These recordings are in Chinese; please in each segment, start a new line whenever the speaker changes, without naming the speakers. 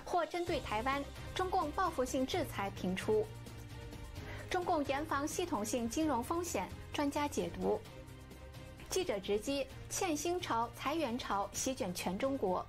或针对台湾，中共报复性制裁频出。中共严防系统性金融风险，专家解读。记者直击欠薪潮、裁员潮席卷全中国。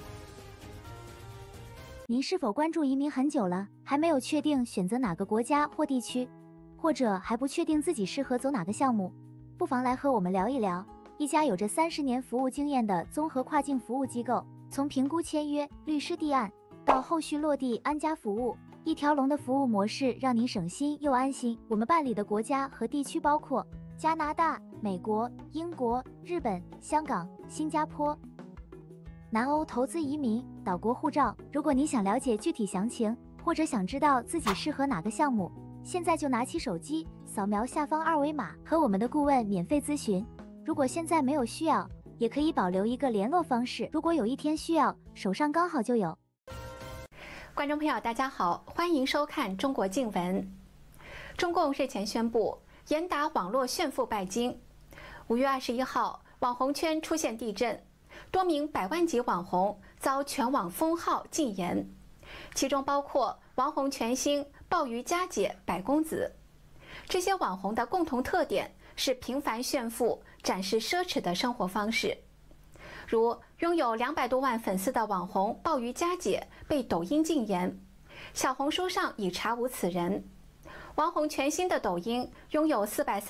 您是否关注移民很久了，还没有确定选择哪个国家或地区，或者还不确定自己适合走哪个项目？不妨来和我们聊一聊。一家有着30年服务经验的综合跨境服务机构，从评估签约、律师递案到后续落地安家服务，一条龙的服务模式让您省心又安心。我们办理的国家和地区包括加拿大、美国、英国、日本、香港、新加坡、南欧投资移民、岛国护照。如果你想了解具体详情，或者想知道自己适合哪个项目，现在就拿起手机，扫描下方2维码，和我们的顾问免费咨询。如果现在没有需要，也可以保留一个联络方式，如果有一天需要，手上刚好就有。
观众朋友，大家好，欢迎收看中国静闻。中共日前宣布严打网络炫富拜金。5月21号，网红圈出现地震，多名百万级网红遭全网封号禁言，其中包括王红全星、鲍鱼佳姐、百公子。这些网红的共同特点是频繁炫富，展示奢侈的生活方式。如拥有200多万粉丝的网红鲍鱼佳姐被抖音禁言，小红书上已查无此人。王红全星的抖音拥有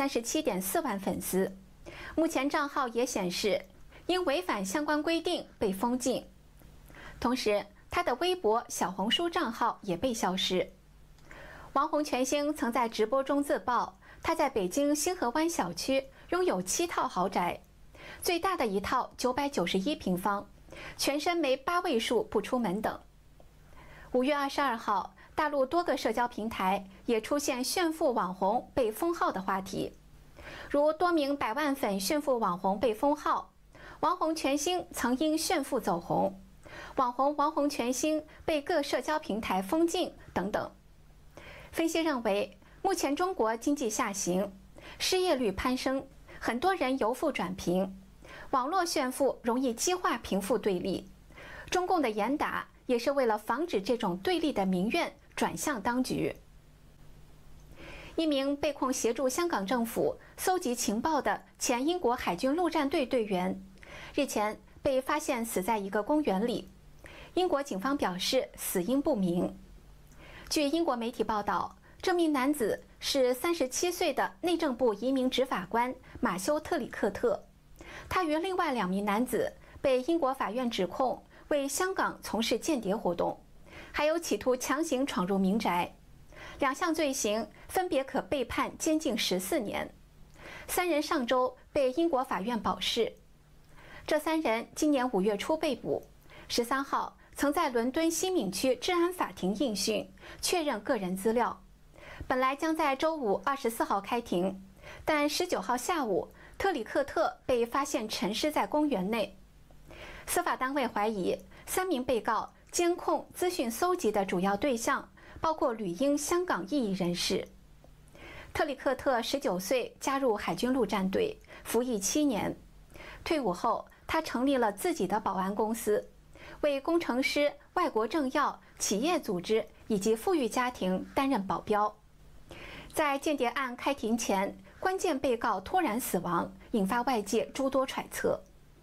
437.4万粉丝，目前账号也显示因违反相关规定被封禁。同时，他的微博、小红书账号也被消失。王红全星曾在直播中自曝，他在北京星河湾小区拥有7套豪宅，最大的一套991平方，全身没8位数不出门等。5月22号，大陆多个社交平台也出现炫富网红被封号的话题，如多名百万粉炫富网红被封号，王红全星曾因炫富走红，网红王红全星被各社交平台封禁等等。分析认为，目前中国经济下行，失业率攀升，很多人由富转贫，网络炫富容易激化贫富对立。中共的严打也是为了防止这种对立的民怨转向当局。一名被控协助香港政府搜集情报的前英国海军陆战队队员，日前被发现死在一个公园里。英国警方表示死因不明。据英国媒体报道，这名男子是37岁的内政部移民执法官马修·特里克特，他与另外2名男子被英国法院指控为香港从事间谍活动，还有企图强行闯入民宅，2项罪行分别可被判监禁14年。3人上周被英国法院保释。这3人今年5月初被捕，13号曾在伦敦西敏区治安法庭应讯，确认个人资料。本来将在周五24号开庭，但19号下午，特里克特被发现沉尸在公园内。司法单位怀疑3名被告监控资讯搜集的主要对象包括旅英香港异议人士。特里克特19岁加入海军陆战队，服役7年。退伍后，他成立了自己的保安公司，为工程师、外国政要、企业组织以及富裕家庭担任保镖。在间谍案开庭前，关键被告突然死亡，引发外界诸多揣测。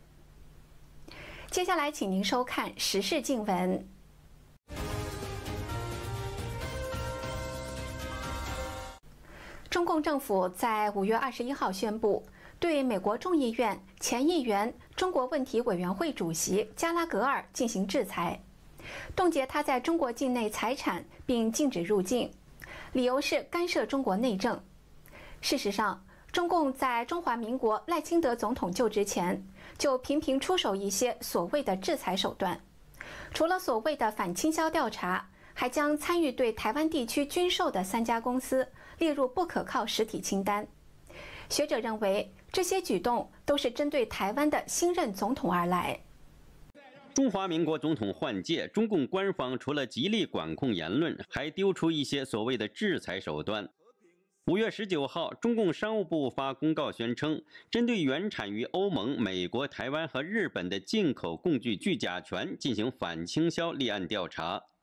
接下来，请您收看时事静闻。中共政府在5月21号宣布，对美国众议院前议员、中国问题委员会主席加拉格尔进行制裁，冻结他在中国境内财产，并禁止入境，理由是干涉中国内政。事实上，中共在中华民国赖清德总统就职前，就频频出手一些所谓的制裁手段，除了所谓的反倾销调查，还将参与对台湾地区军售的3家公司列入不可靠实体清单。学者认为，这些举动都是针对台湾的新任总统而来。
中华民国总统换届，中共官方除了极力管控言论，还丢出一些所谓的制裁手段。5月19号，中共商务部发公告宣称，针对原产于欧盟、美国、台湾和日本的进口共具巨甲醛进行反倾销立案调查。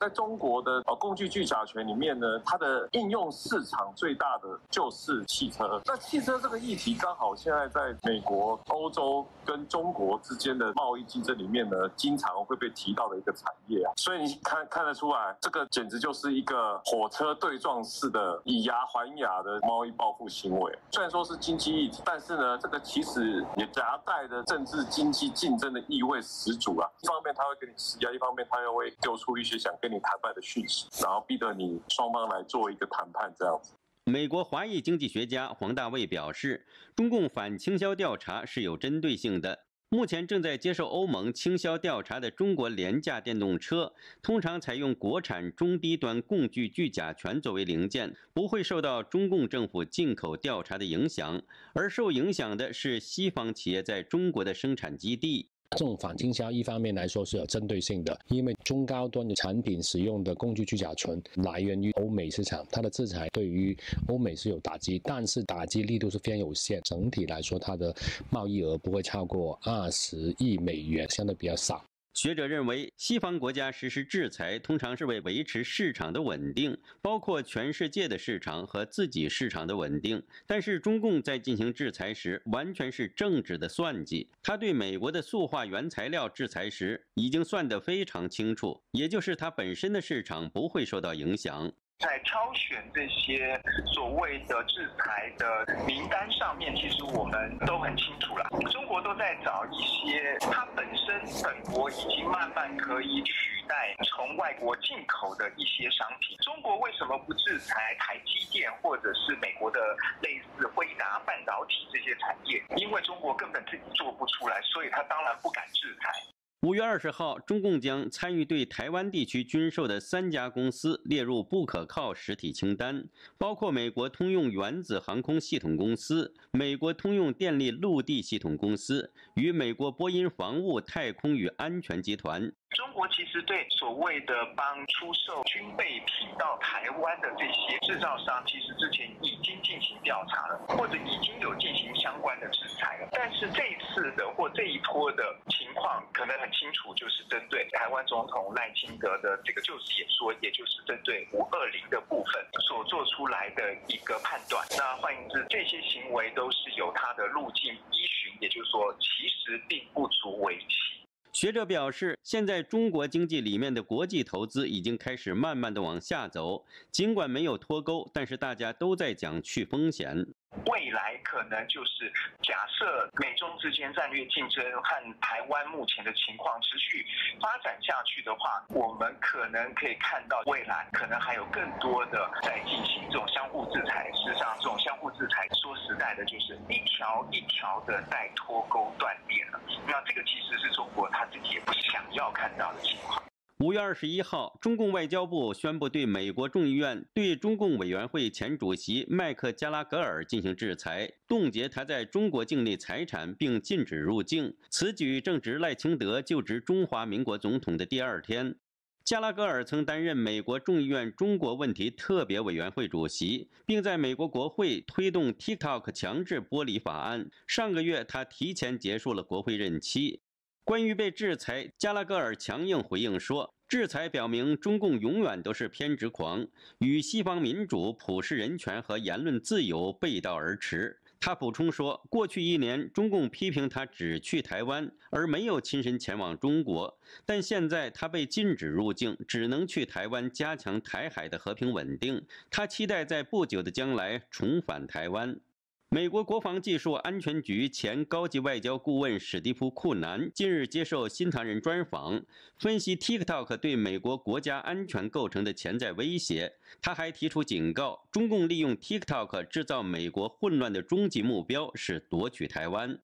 在中国的工具巨甲醛里面呢，它的应用市场最大的就是汽车。那汽车这个议题刚好现在在美国、欧洲跟中国之间的贸易竞争里面呢，经常会被提到的一个产业啊。所以你看得出来，这个简直就是一个火车对撞式的以牙还牙的贸易报复行为。虽然说是经济议题，但是呢，这个其实也夹带的政治经济竞争的意味十足啊。一方面他会给你施压，一方面他又会丢出一些想跟你谈判的讯息，然后逼得你双方来做一个谈判这样子。
美国华裔经济学家黄大卫表示，中共反倾销调查是有针对性的。目前正在接受欧盟倾销调查的中国廉价电动车，通常采用国产中低端共聚聚甲醛作为零件，不会受到中共政府进口调查的影响，而受影响的是西方企业在中国的生产基地。
这种反倾销一方面来说是有针对性的，因为中高端的产品使用的共聚聚甲醛来源于欧美市场，它的制裁对于欧美是有打击，但是打击力度是非常有限，整体来说它的贸易额不会超过20亿美元，相对比较少。
学者认为，西方国家实施制裁通常是为维持市场的稳定，包括全世界的市场和自己市场的稳定。但是中共在进行制裁时，完全是政治的算计。他对美国的塑化原材料制裁时，已经算得非常清楚，也就是它本身的市场不会受到影响。
在挑选这些所谓的制裁的名单上面，其实我们都很清楚了。中国都在找一些它本身本国已经慢慢可以取代从外国进口的一些商品。中国为什么不制裁台积电或者是美国的类似辉达半导体这些产业？因为中国根本自己做不出来，所以他当然不敢制裁。
5月20号，中共将参与对台湾地区军售的3家公司列入不可靠实体清单，包括美国通用原子航空系统公司、美国通用电力陆地系统公司与美国波音防务太空与安全集团。
中国其实对所谓的帮出售军备品到台湾的这些制造商，其实之前已经进行调查了，或者已经有进行相关的制裁了。但是这一次的或这一波的情况，可能很清楚，就是针对台湾总统赖清德的这个就职演说，也就是针对520的部分所做出来的一个判断。那换言之，这些行为都是有它的路径依循，也就是说，其实并不足为奇。
学者表示，现在中国经济里面的国际投资已经开始慢慢的往下走，尽管没有脱钩，但是大家都在讲去风险。
未来可能就是假设美中之间战略竞争和台湾目前的情况持续发展下去的话，我们可能可以看到未来可能还有更多的在进行这种相互制裁。事实上，这种相互制裁说实在的，就是一条一条的在脱钩断裂了。那这个其实是中国他自己也不想要看到的情况。
5月21号，中共外交部宣布对美国众议院对中共委员会前主席麦克加拉格尔进行制裁，冻结他在中国境内财产，并禁止入境。此举正值赖清德就职中华民国总统的第2天。加拉格尔曾担任美国众议院中国问题特别委员会主席，并在美国国会推动 TikTok 强制剥离法案。上个月，他提前结束了国会任期。关于被制裁，加拉格尔强硬回应说，制裁表明中共永远都是偏执狂，与西方民主、普世人权和言论自由背道而驰。他补充说，过去1年，中共批评他只去台湾，而没有亲身前往中国，但现在他被禁止入境，只能去台湾加强台海的和平稳定。他期待在不久的将来重返台湾。美国国防技术安全局前高级外交顾问史蒂夫·库南近日接受新唐人专访，分析 TikTok 对美国国家安全构成的潜在威胁。他还提出警告，中共利用 TikTok 制造美国混乱的终极目标是夺取台湾。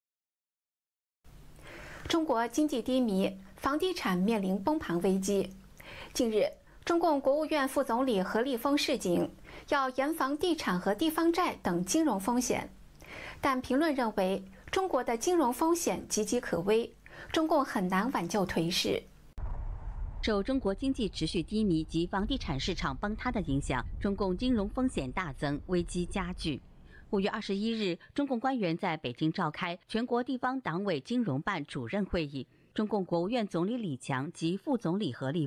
中国经济低迷，房地产面临崩盘危机。近日，中共国务院副总理何立峰示警，要严防地产和地方债等金融风险。但评论认为，中国的金融风险岌岌可危，中共很难挽救颓势。
受中国经济持续低迷及房地产市场崩塌的影响，中共金融风险大增，危机加剧。5月21日，中共官员在北京召开全国地方党委金融办主任会议，中共国务院总理李强及副总理何立峰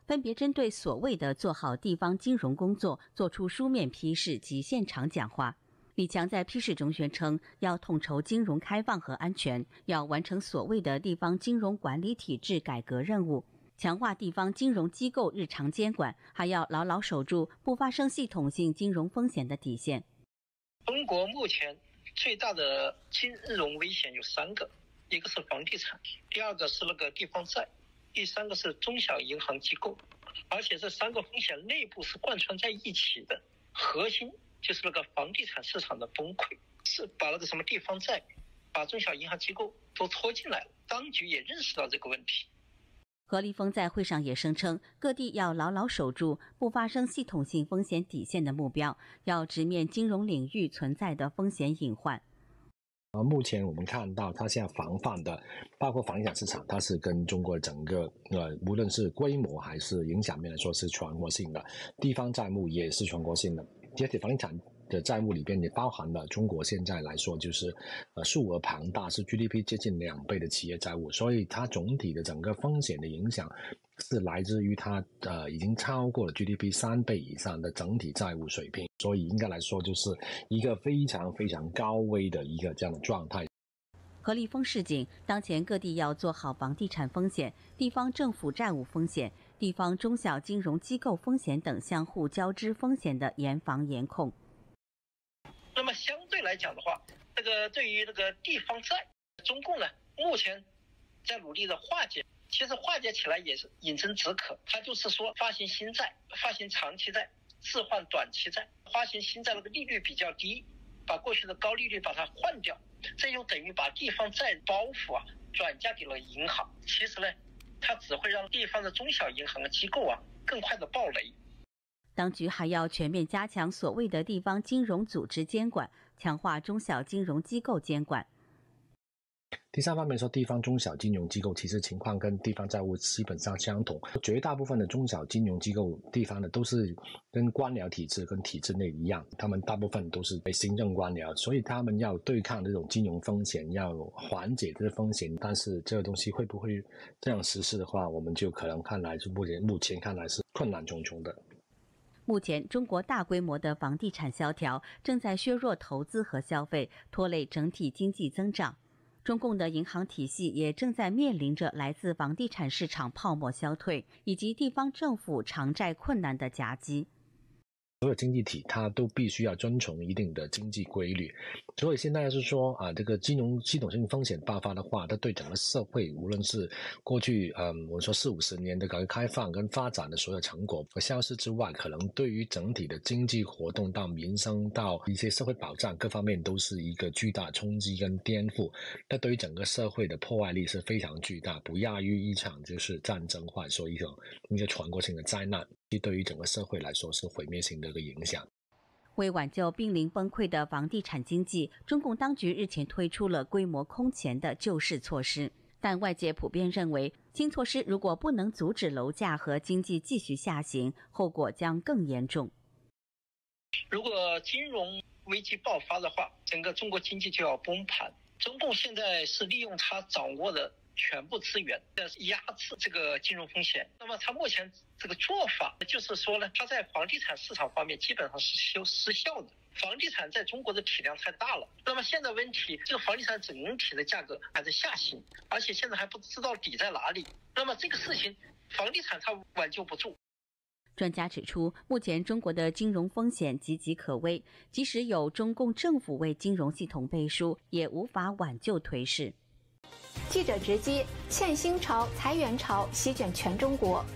分别针对所谓的做好地方金融工作作出书面批示及现场讲话。李强在批示中宣称，要统筹金融开放和安全，要完成所谓的地方金融管理体制改革任务，强化地方金融机构日常监管，还要牢牢守住不发生系统性金融风险的底线。
中国目前最大的金融危险有3个，一个是房地产，第2个是那个地方债，第3个是中小银行机构，而且这3个风险内部是贯穿在一起的，核心就是那个房地产市场的崩溃，是把那个什么地方债、把中小银行机构都拖进来了。当局也认识到这个问题。
何立峰在会上也声称，各地要牢牢守住不发生系统性风险底线的目标，要直面金融领域存在的风险隐患。
目前我们看到，它现在防范的，包括房地产市场，它是跟中国整个无论是规模还是影响面来说是全国性的，地方债务也是全国性的，而且房地产的债务里边也包含了中国现在来说就是数额庞大，是 GDP 接近2倍的企业债务，所以它总体的整个风险的影响是来自于它已经超过了 GDP 3倍以上的整体债务水平，所以应该来说就是一个非常非常高危的一个这样的状态。
何立峰示警，当前各地要做好房地产风险、地方政府债务风险、地方中小金融机构风险等相互交织风险的严防严控。
那么相对来讲的话，对于地方债，中共呢目前在努力的化解，其实化解起来也是饮鸩止渴。它就是说发行新债、发行长期债、置换短期债，发行新债那个利率比较低，把过去的高利率把它换掉，这就等于把地方债包袱转嫁给了银行。其实呢，它只会让地方的中小银行的机构更快的暴雷。
当局还要全面加强所谓的地方金融组织监管，强化中小金融机构监管。
第3方面说，地方中小金融机构其实情况跟地方债务基本上相同，绝大部分的中小金融机构地方的都是跟官僚体制跟体制内一样，他们大部分都是行政官僚，所以他们要对抗这种金融风险，要缓解这些风险，但是这个东西会不会这样实施的话，我们就可能看来是目前看来是困难重重的。
目前，中国大规模的房地产萧条正在削弱投资和消费，拖累整体经济增长。中共的银行体系也正在面临着来自房地产市场泡沫消退以及地方政府偿债困难的夹击。
所有经济体它都必须要遵从一定的经济规律，所以现在是说这个金融系统性风险爆发的话，它对整个社会，无论是过去我们说40-50年的改革开放跟发展的所有成果和消失之外，可能对于整体的经济活动到民生到一些社会保障各方面都是一个巨大冲击跟颠覆，那对于整个社会的破坏力是非常巨大，不亚于一场就是战争或者说一个全国性的灾难，对于整个社会来说是毁灭性的一个影响。
为挽救濒临崩溃的房地产经济，中共当局日前推出了规模空前的救市措施，但外界普遍认为，新措施如果不能阻止楼价和经济继续下行，后果将更严重。
如果金融危机爆发的话，整个中国经济就要崩盘。中共现在是利用它掌握的全部资源压制这个金融风险。那么它目前这个做法就是说呢，它在房地产市场方面基本上是失效的。房地产在中国的体量太大了，那么现在问题，这个房地产整体的价格还在下行，而且现在还不知道底在哪里。那么这个事情，房地产它挽救不住。
专家指出，目前中国的金融风险岌岌可危，即使有中共政府为金融系统背书，也无法挽救颓势。
记者直击：欠薪潮、裁员潮席卷全中国。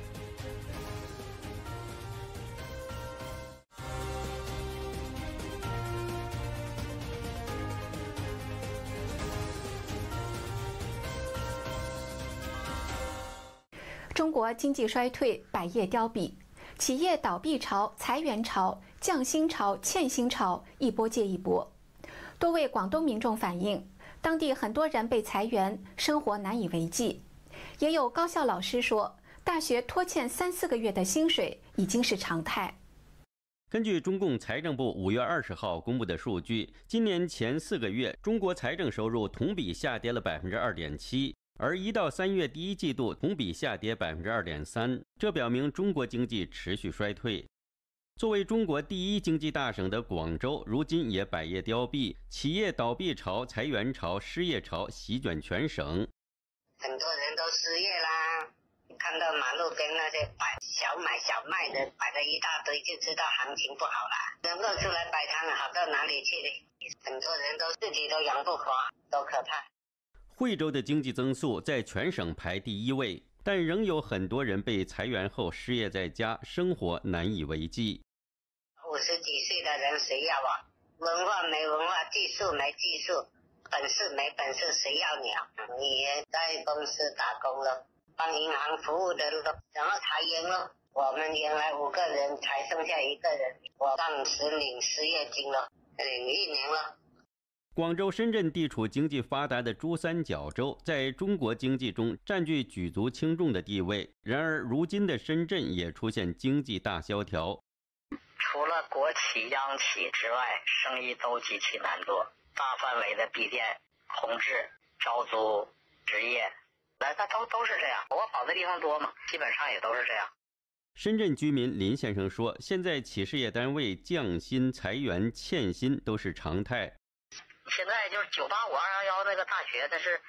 中国经济衰退，百业凋敝，企业倒闭潮、裁员潮、降薪潮、欠薪潮一波接一波。多位广东民众反映，当地很多人被裁员，生活难以为继。也有高校老师说，大学拖欠3-4个月的薪水已经是常态。
根据中共财政部5月20号公布的数据，今年前4个月，中国财政收入同比下跌了2.7%， 而1到3月第一季度同比下跌2.3%，这表明中国经济持续衰退。作为中国第一经济大省的广州，如今也百业雕壁，企业倒闭潮、裁员潮、失业潮席卷全省。
很多人都失业啦，看到马路边那些小卖的摆着一大堆，就知道行情不好啦。能够出来摆摊好到哪里去呢？很多人都自己都养不活，多可怕。
惠州的经济增速在全省排第1位，但仍有很多人被裁员后失业在家，生活难以为继。
50几岁的人谁要啊？文化没文化，技术没技术，本事没本事，谁要你啊？你也在公司打工了，帮银行服务的了，然后裁员了。我们原来5个人才剩下1个人，我当时领失业金了，领1年了。
广州、深圳地处经济发达的珠三角洲，在中国经济中占据举足轻重的地位。然而，如今的深圳也出现经济大萧条。
除了国企、央企之外，生意都极其难做，大范围的闭店、空置、招租、执业，它都是这样。我跑的地方多嘛，基本上也都是这样。
深圳居民林先生说，现在企事业单位降薪、裁员、欠薪都是常态。
现在就是985、211那个大学，那是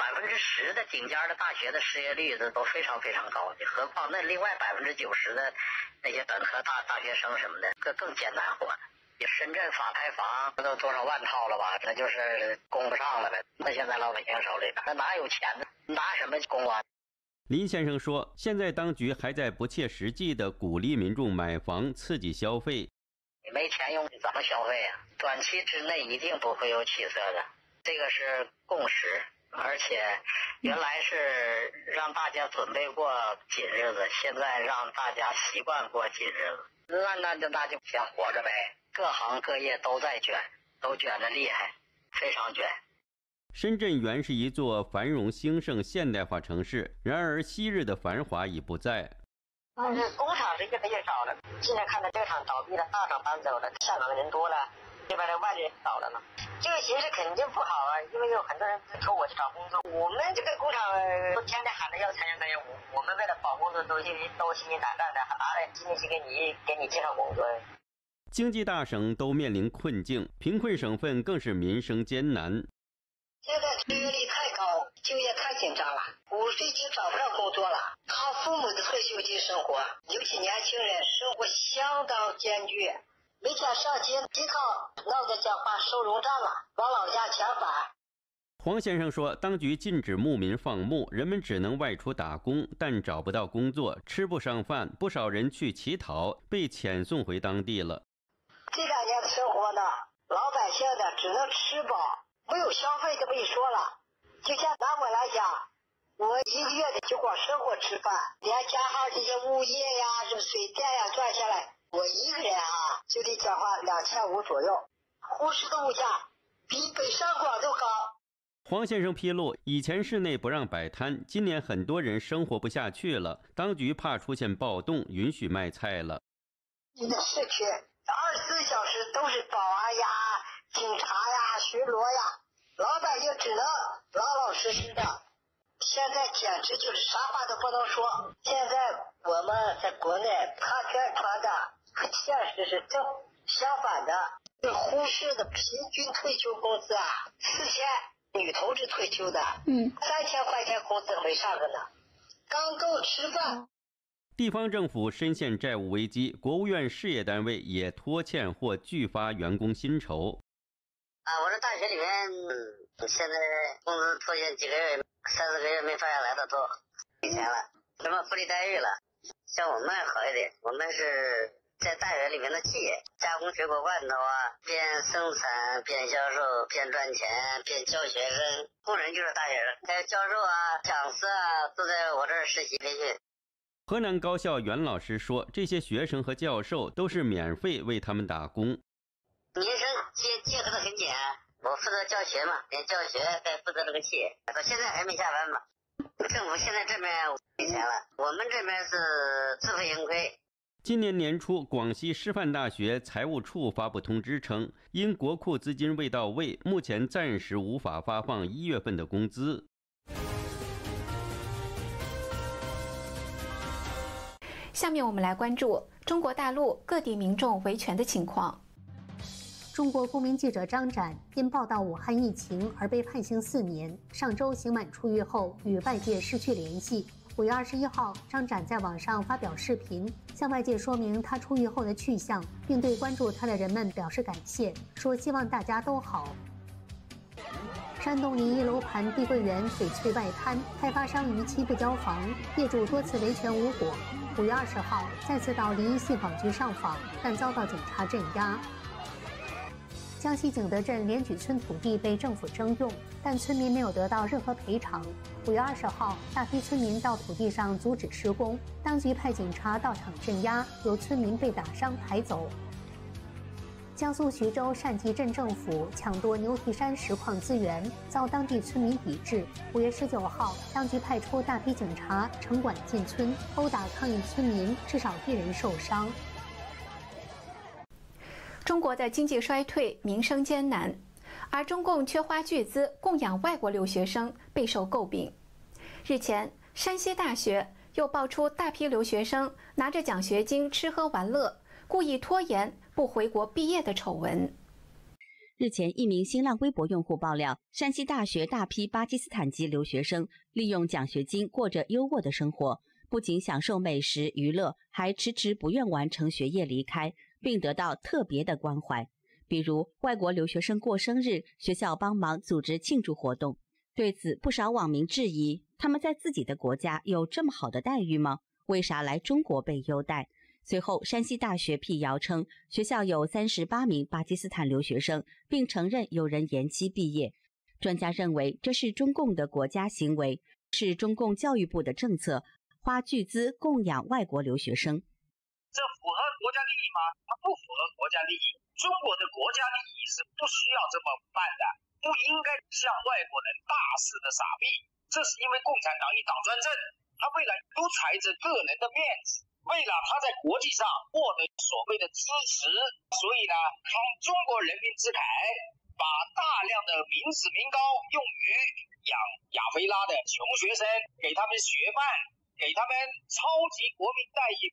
10%的顶尖的大学的失业率都非常非常高，何况那另外90%的那些本科大学生什么的，更艰难活。深圳法拍房都多少万套了吧？那就是供不上了呗。那现在老百姓手里边那哪有钱呢？拿什么供啊？
林先生说，现在当局还在不切实际地鼓励民众买房，刺激消费。
你没钱用，你怎么消费啊？短期之内一定不会有起色的，这个是共识。而且原来是让大家准备过紧日子，现在让大家习惯过紧日子，那就先活着呗。各行各业都在卷，都卷得厉害，非常卷。
深圳原是一座繁荣兴盛现代化城市，然而昔日的繁华已不在。
工厂是越来越少了，现在看到这个厂倒闭了，大厂搬走了，下岗的人多了，这边的外地人少了嘛。这个形势肯定不好啊，因为有很多人求我去找工作，我们这个工厂都天天喊着要裁员，我们为了保工作都心惊胆战的，哪来精力去给你介绍工作？
经济大省都面临困境，贫困省份更是民生艰难。
现在失业率太高，就业太紧张了，50岁就找不着工作了，靠父母的退休金生活，尤其年轻人生活相当艰巨，每天上街乞讨，闹得讲话收容站了，往老家遣返。
黄先生说，当局禁止牧民放牧，人们只能外出打工，但找不到工作，吃不上饭，不少人去乞讨，被遣送回当地了。
这2年的生活呢，老百姓的只能吃饱，没有消费这么一说了。就像拿我来讲，我1个月的就光生活吃饭，连加上这些物业呀、什么水电呀赚下来，我一个人就得交花2500左右。呼市的物价比北上广都高。
黄先生披露，以前市内不让摆摊，今年很多人生活不下去了，当局怕出现暴动，允许卖菜了。
你的市区24小时都是保安呀、警察呀、巡逻呀，老百姓只能老老实实的。现在简直就是啥话都不能说。现在我们在国内他宣传的和现实是正相反的。这呼市的平均退休工资4000，女同志退休的，3000块钱工资没上个呢，刚够吃饭。
地方政府深陷债务危机，国务院事业单位也拖欠或拒发员工薪酬。
我这大学里面，现在工资拖欠几个月、3、4个月没发下来的都没钱了，什么福利待遇了。像我们好一点，我们是在大学里面的企业，加工水果罐头啊，边生产边销售边赚钱边教学生，工人就是大学生，还有教授啊、讲师啊都在我这儿实习培训。
河南高校袁老师说，这些学生和教授都是免费为他们打工。
民生结合的很紧，我负责教学嘛，教学再负责这个企业，到现在还没下班嘛。政府现在这边没钱了，我们这边是自负盈亏。
今年年初，广西师范大学财务处发布通知称，因国库资金未到位，目前暂时无法发放1月份的工资。
下面我们来关注中国大陆各地民众维权的情况。
中国公民记者张展因报道武汉疫情而被判刑4年，上周刑满出狱后与外界失去联系。5月21号，张展在网上发表视频，向外界说明他出狱后的去向，并对关注他的人们表示感谢，说希望大家都好。山东临沂楼盘碧桂园翡翠外滩，开发商逾期不交房，业主多次维权无果。5月20号，再次到临沂信访局上访，但遭到警察镇压。江西景德镇莲举村土地被政府征用，但村民没有得到任何赔偿。5月20号，大批村民到土地上阻止施工，当局派警察到场镇压，有村民被打伤抬走。江苏徐州单集镇政府抢夺牛蹄山石矿资源，遭当地村民抵制。5月19号，当局派出大批警察城管进村，殴打抗议村民，至少1人受伤。
中国的经济衰退，民生艰难，而中共却花巨资供养外国留学生，备受诟病。日前，山西大学又爆出大批留学生拿着奖学金吃喝玩乐，故意拖延不回国毕业的丑闻。
日前，一名新浪微博用户爆料，山西大学大批巴基斯坦籍留学生利用奖学金过着优渥的生活，不仅享受美食娱乐，还迟迟不愿完成学业离开，并得到特别的关怀。比如外国留学生过生日，学校帮忙组织庆祝活动。对此，不少网民质疑，他们在自己的国家有这么好的待遇吗？为啥来中国被优待？随后，山西大学辟谣称，学校有38名巴基斯坦留学生，并承认有人延期毕业。专家认为，这是中共的国家行为，是中共教育部的政策，花巨资供养外国留学生。
这符合国家利益吗？它不符合国家利益。中国的国家利益是不需要这么办的，不应该向外国人大肆的撒币。这是因为共产党一党专政，他为了图踩着个人的面子，为了他在国际上获得所谓的支持，所以呢，慷中国人民之慨，把大量的民脂民膏用于养亚非拉的穷学生，给他们学伴，给他们超级国民待遇。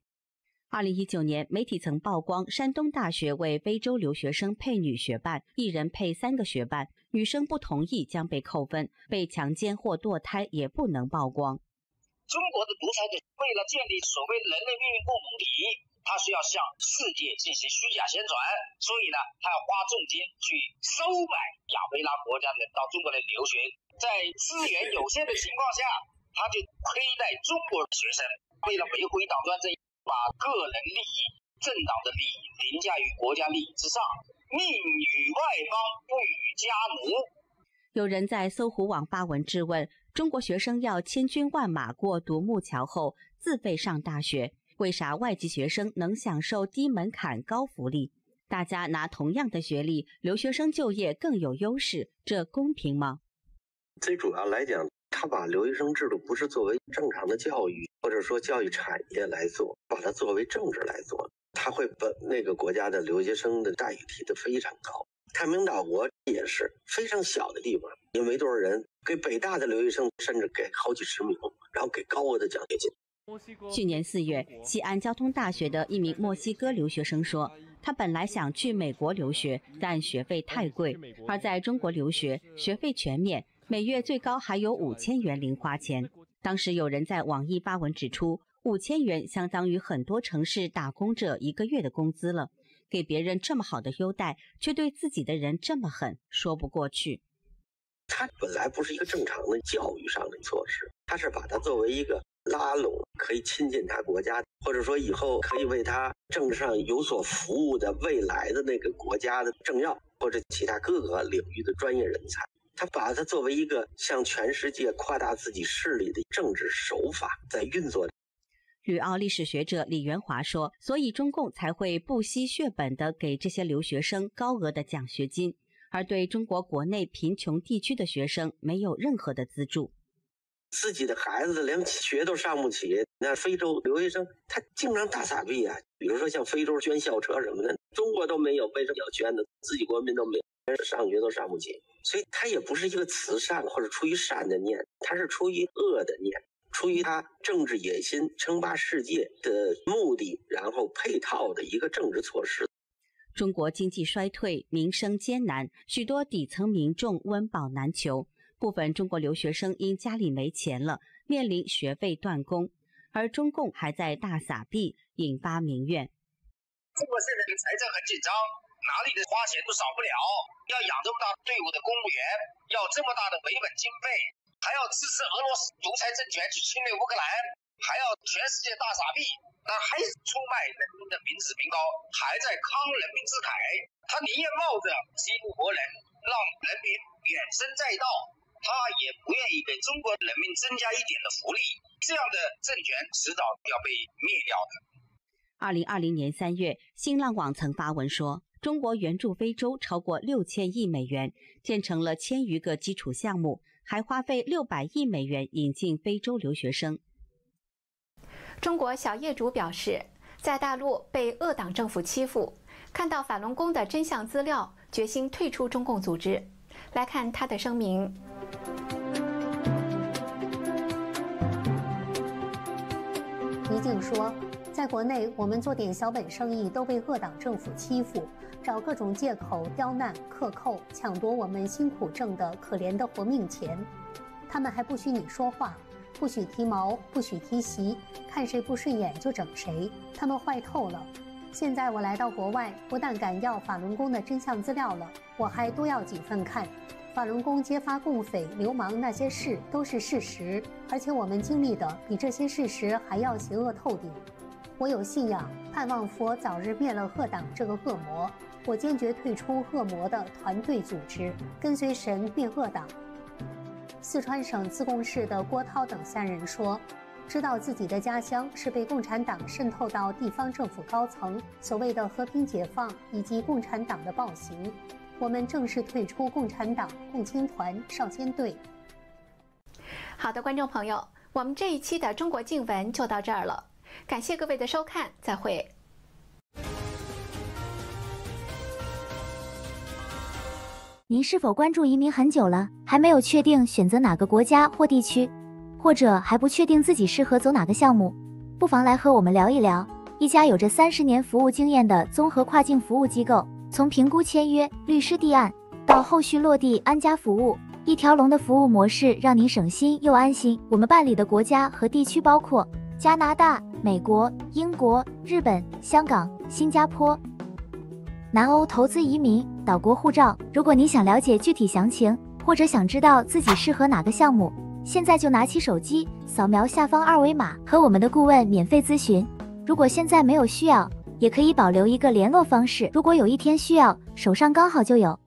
2019年，媒体曾曝光山东大学为非洲留学生配女学伴，一人配3个学伴，女生不同意将被扣分，被强奸或堕胎也不能曝光。
中国的独裁者为了建立所谓人类命运共同体，他是要向世界进行虚假宣传，所以呢，他要花重金去收买亚非拉国家的到中国来留学，在资源有限的情况下，他就亏待中国学生，为了维护一党专政，把个人利益、政党的利益凌驾于国家利益之上，命与外邦，不与家奴。
有人在搜狐网发文质问，中国学生要千军万马过独木桥后自费上大学，为啥外籍学生能享受低门槛高福利？大家拿同样的学历，留学生就业更有优势，这公平吗？
最主要来讲，他把留学生制度不是作为正常的教育或者说教育产业来做，把它作为政治来做，他会把那个国家的留学生的待遇提得非常高。太平岛国也是非常小的地方，也没多少人，给北大的留学生甚至给好几十名，然后给高额的奖学金。
去年4月，西安交通大学的一名墨西哥留学生说，他本来想去美国留学，但学费太贵，而在中国留学，学费全免，每月最高还有5000元零花钱。当时有人在网易发文指出，5000元相当于很多城市打工者1个月的工资了，给别人这么好的优待，却对自己的人这么狠，说不过去。
它本来不是一个正常的教育上的措施，它是把它作为一个拉拢可以亲近他国家，或者说以后可以为他政治上有所服务的未来的那个国家的政要或者其他各个领域的专业人才，他把它作为一个向全世界夸大自己势力的政治手法在运作。
吕奥历史学者李元华说，所以中共才会不惜血本地给这些留学生高额的奖学金，而对中国国内贫穷地区的学生没有任何的资助。
自己的孩子连学都上不起，那非洲留学生他经常大撒币啊，比如说像非洲捐校车什么的，中国都没有，为什么要捐呢？自己国民都没有，上学都上不起，所以他也不是一个慈善或者出于善的念，他是出于恶的念。 出于他政治野心、称霸世界的目的，然后配套的一个政治措施。
中国经济衰退，民生艰难，许多底层民众温饱难求，部分中国留学生因家里没钱了，面临学费断供，而中共还在大撒币，引发民怨。
中国现在的财政很紧张，哪里的花钱都少不了，要养这么大队伍的公务员，要这么大的维稳经费，还要支持俄罗斯独裁政权去侵略乌克兰，还要全世界大撒币，那还是出卖人民的民脂民膏，还在慷人民之慨。他宁愿冒着激怒国人，让人民怨声载道，他也不愿意给中国人民增加一点的福利。这样的政权迟早要被灭掉的。
2020年3月，新浪网曾发文说，中国援助非洲超过6000亿美元，建成了1000余个基础项目，还花费600亿美元引进非洲留学生。
中国小业主表示，在大陆被恶党政府欺负，看到法轮功的真相资料，决心退出中共组织。来看他的声明。
倪静说，在国内我们做点小本生意都被恶党政府欺负，找各种借口刁难、克扣、抢夺我们辛苦挣的可怜的活命钱。他们还不许你说话，不许提毛，不许提席，看谁不顺眼就整谁，他们坏透了。现在我来到国外，不但敢要法轮功的真相资料了，我还多要几份看。法轮功揭发共匪、流氓那些事都是事实，而且我们经历的比这些事实还要邪恶透顶。我有信仰，盼望佛早日灭了恶党这个恶魔。我坚决退出恶魔的团队组织，跟随神灭恶党。四川省自贡市的郭涛等3人说，知道自己的家乡是被共产党渗透到地方政府高层，所谓的和平解放以及共产党的暴行。我们正式退出共产党、共青团、少先队。
好的，观众朋友，我们这一期的中国静闻就到这儿了，感谢各位的收看，再会。
您是否关注移民很久了，还没有确定选择哪个国家或地区，或者还不确定自己适合走哪个项目？不妨来和我们聊一聊。一家有着30年服务经验的综合跨境服务机构，从评估签约、律师立案到后续落地安家服务，一条龙的服务模式让您省心又安心。我们办理的国家和地区包括加拿大、美国、英国、日本、香港、新加坡、南欧投资移民、岛国护照。如果你想了解具体详情，或者想知道自己适合哪个项目，现在就拿起手机，扫描下方2维码，和我们的顾问免费咨询。如果现在没有需要，也可以保留一个联络方式，如果有一天需要，手上刚好就有。